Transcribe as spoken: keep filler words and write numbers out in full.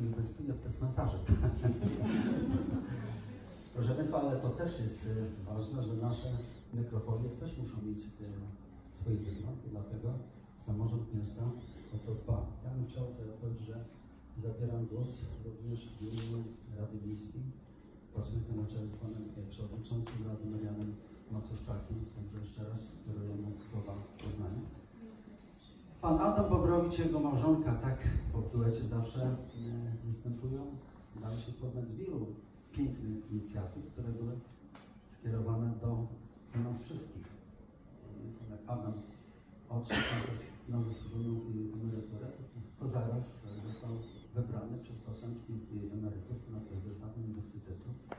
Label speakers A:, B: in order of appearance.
A: inwestuje w te cmentarze. Proszę Państwa, ale to też jest ważne, że nasze nekropolie też muszą mieć swój wygląd i dlatego samorząd miasta o to dba. Ja bym chciał powiedzieć, że zabieram głos również w imieniu Rady Miejskiej, posłankę na czele z panem przewodniczącym Rady Marianem Matuszczakiem, także jeszcze raz kieruję mu słowa uznania. Pan Adam Bobrowicz i jego małżonka tak w duecie zawsze występują. Dało się poznać z wielu pięknych inicjatyw, które były skierowane do, do nas wszystkich. Jak Adam odszedł na zasłużoną emeryturę, to zaraz został wybrany przez posłanki emerytów na prezesa Uniwersytetu